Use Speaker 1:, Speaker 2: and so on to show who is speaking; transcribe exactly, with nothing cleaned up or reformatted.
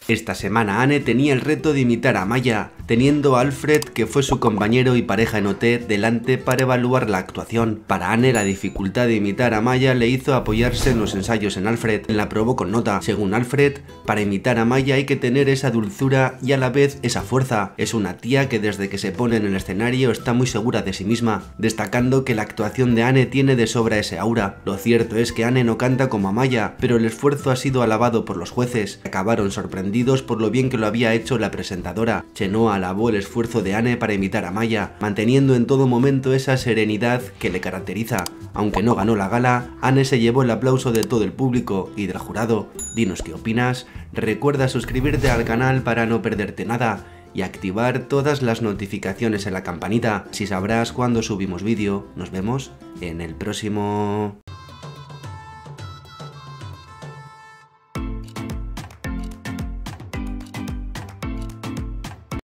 Speaker 1: Esta semana Anne tenía el reto de imitar a Maya, teniendo a Alfred, que fue su compañero y pareja en O T, delante para evaluar la actuación. Para Anne, la dificultad de imitar a Maya le hizo apoyarse en los ensayos en Alfred. La probó con nota. Según Alfred, para imitar a Maya hay que tener esa dulzura y a la vez esa fuerza. Es una tía que desde que se pone en el escenario está muy segura de sí misma, destacando que la actuación de Anne tiene de sobra ese aura. Lo cierto es que Anne no canta como Maya, pero el esfuerzo ha sido alabado por los jueces. Acabaron sorprendidos por lo bien que lo había hecho la presentadora. Chenoa alabó el esfuerzo de Anne para imitar a Maya, manteniendo en todo momento esa serenidad que le caracteriza. Aunque no ganó la gala, Anne se llevó el aplauso de todo el público y del jurado. Dinos qué opinas, recuerda suscribirte al canal para no perderte nada y activar todas las notificaciones en la campanita, si sabrás cuando subimos vídeo. Nos vemos en el próximo...